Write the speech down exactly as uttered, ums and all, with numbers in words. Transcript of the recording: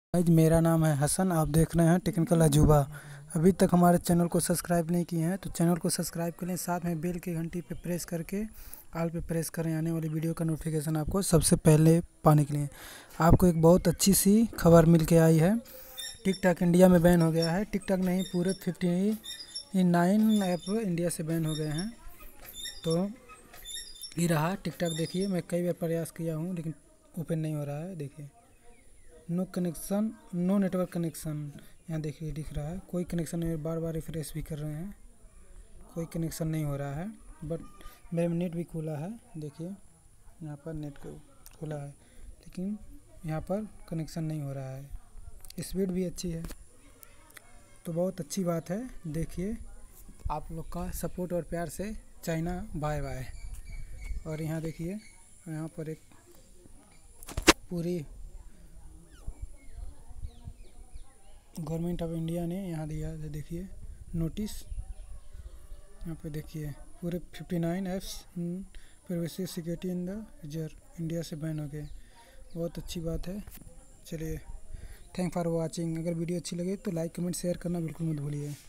Guys, मेरा नाम है हसन। आप देख रहे हैं टेक्निकल अजूबा। अभी तक हमारे चैनल को सब्सक्राइब नहीं किए हैं तो चैनल को सब्सक्राइब करें, साथ में बेल की घंटी पे प्रेस करके ऑल पे प्रेस करें। आने वाली वीडियो का नोटिफिकेशन आपको सबसे पहले पाने के लिए। आपको एक बहुत अच्छी सी खबर मिल के आई है। टिकटॉक इंडिया में बैन हो गया है। टिकटॉक नहीं, पूरे फिफ्टी नाइन ऐप इंडिया से बैन हो गए हैं। तो ये रहा टिकटॉक। देखिए, मैं कई बार प्रयास किया हूँ लेकिन ओपन नहीं हो रहा है। देखिए, no connection, no network connection, यहाँ देखिए लिख रहा है कोई कनेक्शन नहीं। बार बार रिफ्रेश भी कर रहे हैं, कोई कनेक्शन नहीं हो रहा है। बट मेरे में नेट भी खुला है। देखिए यहाँ पर नेट को खुला है लेकिन यहाँ पर कनेक्शन नहीं हो रहा है। स्पीड भी अच्छी है तो बहुत अच्छी बात है। देखिए, आप लोग का सपोर्ट और प्यार से चाइना बाय बाय। और यहाँ देखिए, यहाँ पर एक पूरी गवर्नमेंट ऑफ इंडिया ने यहाँ दिया है। देखिए नोटिस, यहाँ पे देखिए पूरे fifty nine apps in privacy security in the reserve India से बैन हो गए। बहुत अच्छी बात है। चलिए, थैंक फॉर वाचिंग। अगर वीडियो अच्छी लगे तो लाइक कमेंट शेयर करना बिल्कुल मत भूलिए।